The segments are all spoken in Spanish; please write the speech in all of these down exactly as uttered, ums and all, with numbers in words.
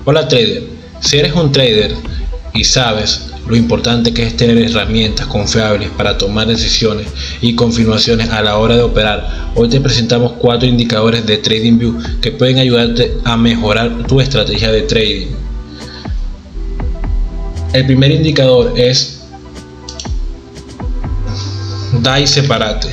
Hola trader, si eres un trader y sabes lo importante que es tener herramientas confiables para tomar decisiones y confirmaciones a la hora de operar, hoy te presentamos cuatro indicadores de TradingView que pueden ayudarte a mejorar tu estrategia de trading. El primer indicador es D A I Separate.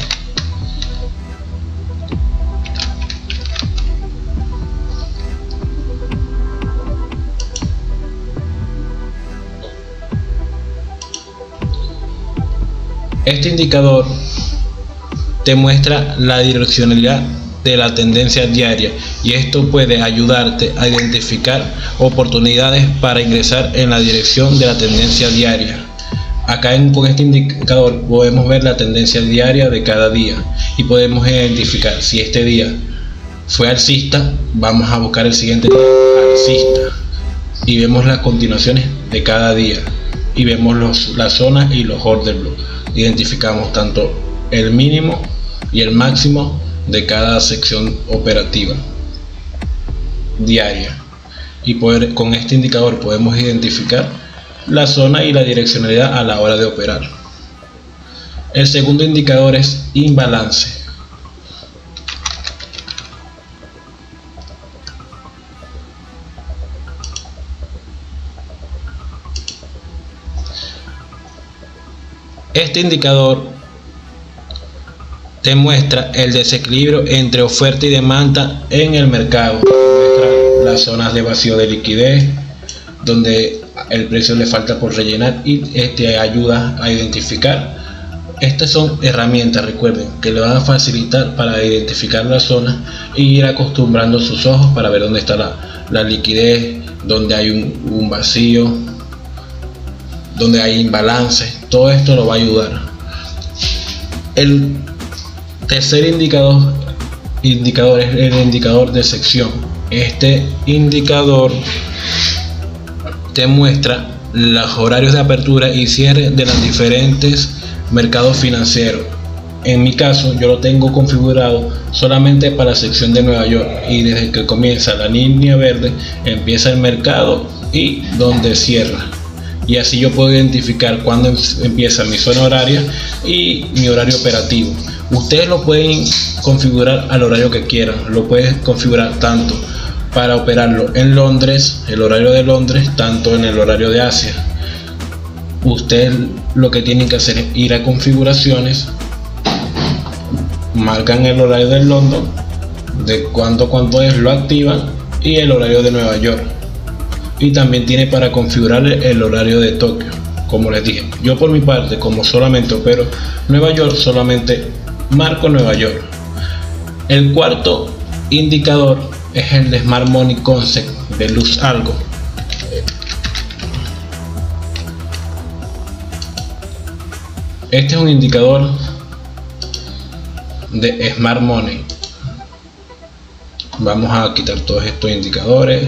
Este indicador te muestra la direccionalidad de la tendencia diaria y esto puede ayudarte a identificar oportunidades para ingresar en la dirección de la tendencia diaria. Acá en, con este indicador podemos ver la tendencia diaria de cada día y podemos identificar si este día fue alcista, vamos a buscar el siguiente día alcista y vemos las continuaciones de cada día y vemos los, las zonas y los order blocks. Identificamos tanto el mínimo y el máximo de cada sección operativa diaria y poder, con este indicador podemos identificar la zona y la direccionalidad a la hora de operar. El segundo indicador es imbalance. Este indicador te muestra el desequilibrio entre oferta y demanda en el mercado. Muestra las zonas de vacío de liquidez, donde el precio le falta por rellenar y este ayuda a identificar. Estas son herramientas, recuerden, que le van a facilitar para identificar la zona e ir acostumbrando sus ojos para ver dónde está la, la liquidez, donde hay un, un vacío, donde hay imbalance. Todo esto lo va a ayudar. El tercer indicador, indicador es el indicador de sección. Este indicador te muestra los horarios de apertura y cierre de los diferentes mercados financieros. En mi caso yo lo tengo configurado solamente para la sección de Nueva York y desde que comienza la línea verde empieza el mercado y donde cierra. Y así yo puedo identificar cuándo empieza mi zona horaria y mi horario operativo. Ustedes lo pueden configurar al horario que quieran. Lo pueden configurar tanto para operarlo en Londres, el horario de Londres, tanto en el horario de Asia. Ustedes lo que tienen que hacer es ir a configuraciones, marcan el horario de London, de cuánto cuánto es, lo activan, y el horario de Nueva York. Y también tiene para configurar el horario de Tokio. Como les dije, yo por mi parte, como solamente opero Nueva York, solamente marco Nueva York. El cuarto indicador es el de Smart Money Concept de Luz Algo. Este es un indicador de Smart Money. Vamos a quitar todos estos indicadores.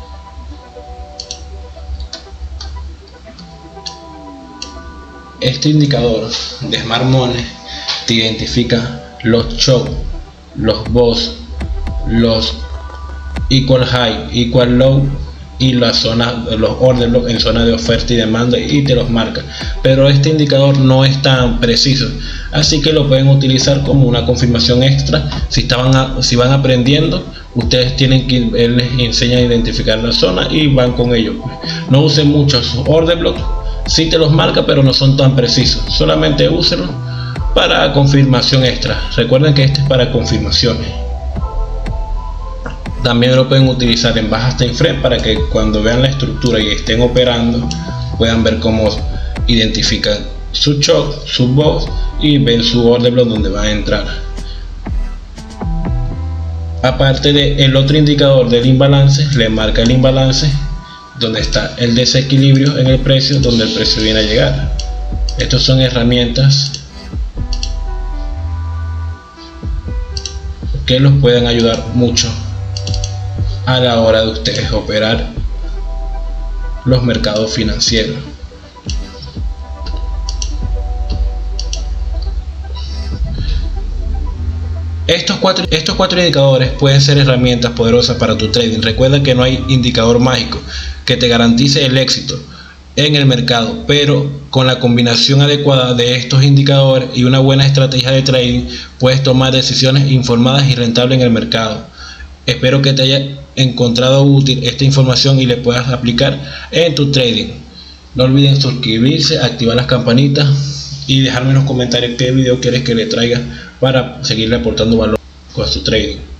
Este indicador de Smart Money te identifica los choke, los boss, los equal high, equal low y la zona, los order block en zona de oferta y demanda, y te los marca. Pero este indicador no es tan preciso, así que lo pueden utilizar como una confirmación extra. Si estaban a, si van aprendiendo, ustedes tienen que él les enseña a identificar la zona y van con ello. No usen muchos order blocks. Sí te los marca, pero no son tan precisos. Solamente úsenlo para confirmación extra. Recuerden que este es para confirmaciones. También lo pueden utilizar en bajas time frame para que cuando vean la estructura y estén operando puedan ver cómo identifican su choke, su box y ven su order block donde va a entrar. Aparte del otro indicador del imbalance, le marca el imbalance donde está el desequilibrio en el precio, donde el precio viene a llegar. Estas son herramientas que los pueden ayudar mucho a la hora de ustedes operar los mercados financieros. Estos cuatro, estos cuatro indicadores pueden ser herramientas poderosas para tu trading. Recuerda que no hay indicador mágico que te garantice el éxito en el mercado, pero con la combinación adecuada de estos indicadores y una buena estrategia de trading puedes tomar decisiones informadas y rentables en el mercado. Espero que te haya encontrado útil esta información y le puedas aplicar en tu trading. No olviden suscribirse, activar las campanitas y dejarme en los comentarios qué video quieres que le traiga para seguirle aportando valor con su trading.